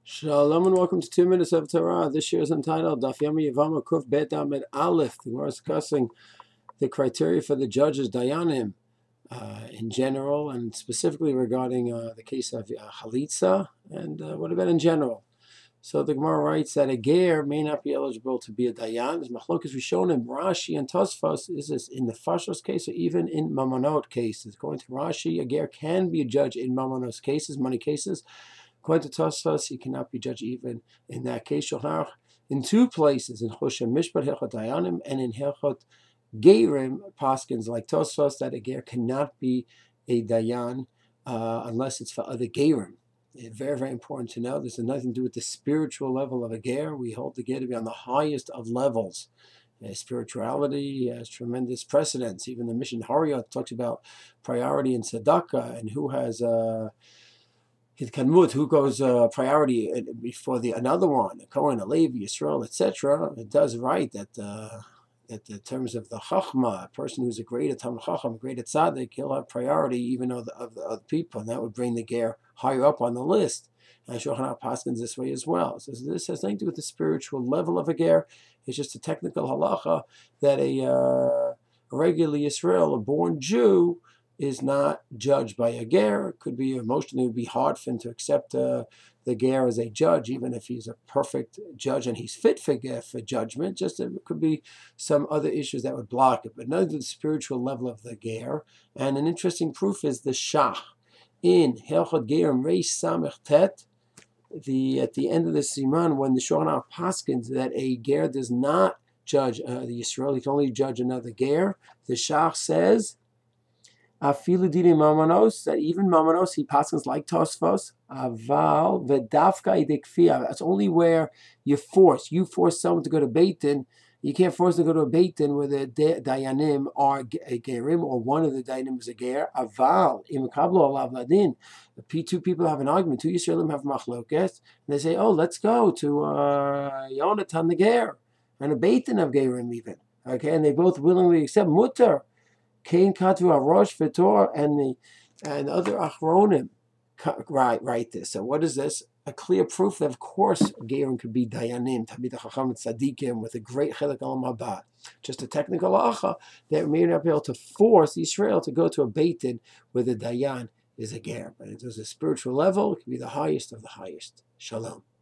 Shalom and welcome to 2 Minutes of Torah. This year is entitled Daf Yomi Yevama Kuf Bet Amid Aleph. We're discussing the criteria for the judges, Dayanim, in general, and specifically regarding the case of Chalitza, and what about in general. So the Gemara writes that a ger may not be eligible to be a Dayan. As Machlokas Rishonim, Rashi and Tosfos, is this in the Fashos case or even in Mamonot cases? According to Rashi, a ger can be a judge in Mamonot cases, money cases. According to Tosfos, he cannot be judged even in that case. Shulchan Aruch, in two places, in Choshen Mishpat Hilchot Dayanim and in Hilchot Gerim, Paskins like Tosfos, that a ger cannot be a Dayan unless it's for other Gerim. Very, very important to know. This has nothing to do with the spiritual level of a ger. We hold the ger to be on the highest of levels. Spirituality has tremendous precedence. Even the Mishnah Hariyot talks about priority in tzedakah and who has Hidkanmut, who goes priority before another one, a Kohen, a Levi, Yisrael, etc. It does write that in terms of the Chachma, a person who's a greater Talmid Chacham, a greater Tzaddik, he'll have priority even of the other people, and that would bring the ger higher up on the list. And Shulchan Aruch paskins this way as well. So this has nothing to do with the spiritual level of a ger. It's just a technical halacha that a regular Yisrael, a born Jew, is not judged by a ger. It could be emotionally, it would be hard for him to accept the ger as a judge, even if he's a perfect judge and he's fit for judgment. Just it could be some other issues that would block it, but none of the spiritual level of the ger. And an interesting proof is the Shach in Hilchot Gerim Reish Samech Tet. At the end of the Siman, when the Shulchan Aruch paskins that a ger does not judge the Yisrael, he can only judge another ger. The Shach says, Afilu didei mamanos, that even mamanos, he paskins like Tosfos, aval v'dafka idekfia. That's only where you force someone to go to Beit Din. You can't force them to go to a Beit Din where the dayanim are a gerim, or one of the dayanim is a ger. Aval imkablo alav ladin. The two people have an argument. Two Yisraelim have machlokes, and they say, "Oh, let's go to Yonatan the ger and a Beit Din of gerim even." Okay, and they both willingly accept mutter. Kain Katu Arosh Vitor and other Achronim write this. So what is this? A clear proof that of course gerim could be dayanim, Talmidei Chacham tzaddikim with a great chilek olam haba. Just a technical halacha that may not be able to force Israel to go to a Beit Din where the dayan is a ger. But it is a spiritual level. It could be the highest of the highest. Shalom.